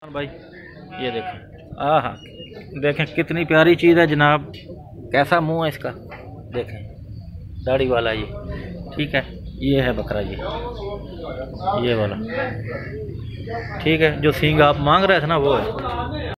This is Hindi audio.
भाई ये देखें, आहा देखें कितनी प्यारी चीज़ है जनाब। कैसा मुंह है इसका, देखें दाढ़ी वाला ये। ठीक है, ये है बकरा, ये वाला। ठीक है, जो सींग आप मांग रहे थे ना वो है।